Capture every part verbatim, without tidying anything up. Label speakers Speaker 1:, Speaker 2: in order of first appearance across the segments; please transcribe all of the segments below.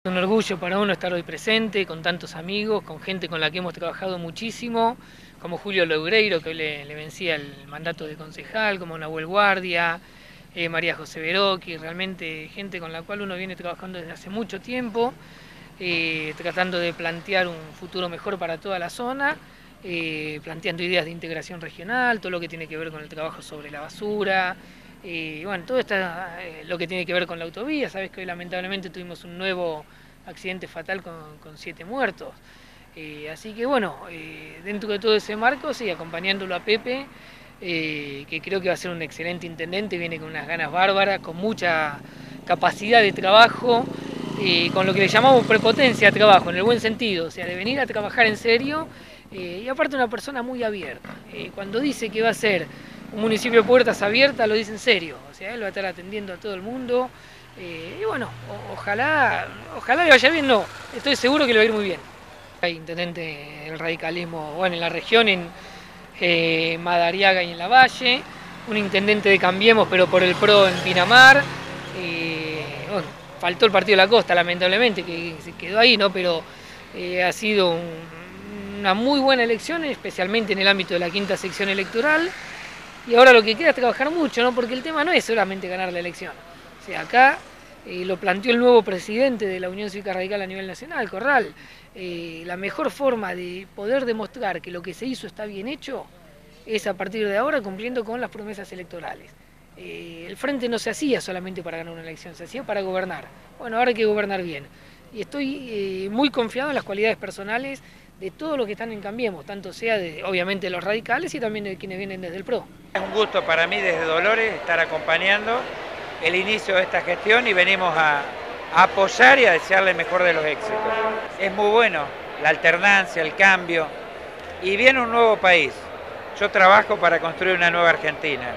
Speaker 1: Un orgullo para uno estar hoy presente, con tantos amigos, con gente con la que hemos trabajado muchísimo, como Julio Loureiro, que hoy le, le vencía el mandato de concejal, como Nahuel Guardia, eh, María José Verocchi, realmente gente con la cual uno viene trabajando desde hace mucho tiempo, eh, tratando de plantear un futuro mejor para toda la zona, eh, planteando ideas de integración regional, todo lo que tiene que ver con el trabajo sobre la basura, y bueno, todo esto eh, lo que tiene que ver con la autovía. Sabes que hoy lamentablemente tuvimos un nuevo accidente fatal con, con siete muertos. Eh, así que bueno, eh, dentro de todo ese marco, sí, acompañándolo a Pepe, eh, que creo que va a ser un excelente intendente, viene con unas ganas bárbaras, con mucha capacidad de trabajo, eh, con lo que le llamamos prepotencia de trabajo, en el buen sentido, o sea, de venir a trabajar en serio, eh, y aparte una persona muy abierta. Eh, cuando dice que va a ser un municipio de puertas abiertas, lo dice en serio, o sea, él va a estar atendiendo a todo el mundo, eh, y bueno, o, ojalá, ojalá le vaya bien, no, estoy seguro que le va a ir muy bien. Hay intendente del radicalismo, bueno, en la región, en eh, Madariaga y en La Valle, un intendente de Cambiemos, pero por el PRO en Pinamar, eh, bueno, faltó el Partido de la Costa, lamentablemente, que se quedó ahí, ¿no? Pero eh, ha sido un, una muy buena elección, especialmente en el ámbito de la quinta sección electoral. Y ahora lo que queda es trabajar mucho, ¿no? Porque el tema no es solamente ganar la elección. O sea, acá eh, lo planteó el nuevo presidente de la Unión Cívica Radical a nivel nacional, Corral. Eh, la mejor forma de poder demostrar que lo que se hizo está bien hecho es a partir de ahora cumpliendo con las promesas electorales. Eh, el frente no se hacía solamente para ganar una elección, se hacía para gobernar. Bueno, ahora hay que gobernar bien. Y estoy eh, muy confiado en las cualidades personales de todos los que están en Cambiemos, tanto sea de, obviamente, los radicales y también de quienes vienen desde el PRO.
Speaker 2: Es un gusto para mí desde Dolores estar acompañando el inicio de esta gestión y venimos a, a apoyar y a desearle el mejor de los éxitos. Es muy bueno la alternancia, el cambio, y viene un nuevo país. Yo trabajo para construir una nueva Argentina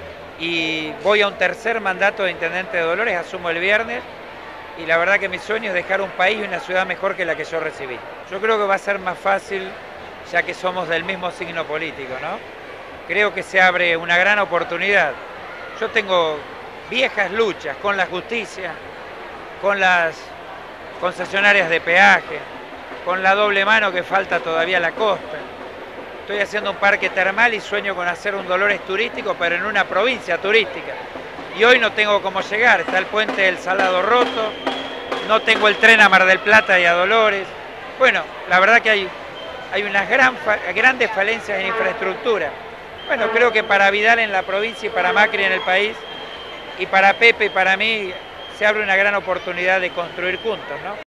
Speaker 2: y voy a un tercer mandato de intendente de Dolores, asumo el viernes, y la verdad que mi sueño es dejar un país y una ciudad mejor que la que yo recibí. Yo creo que va a ser más fácil ya que somos del mismo signo político, ¿no? Creo que se abre una gran oportunidad. Yo tengo viejas luchas con la justicia, con las concesionarias de peaje, con la doble mano que falta todavía a la costa. Estoy haciendo un parque termal y sueño con hacer un Dolores turístico, pero en una provincia turística. Y hoy no tengo cómo llegar, está el puente del Salado roto, no tengo el tren a Mar del Plata y a Dolores. Bueno, la verdad que hay, hay unas gran, grandes falencias en infraestructura. Bueno, creo que para Vidal en la provincia y para Macri en el país, y para Pepe y para mí, se abre una gran oportunidad de construir juntos, ¿no?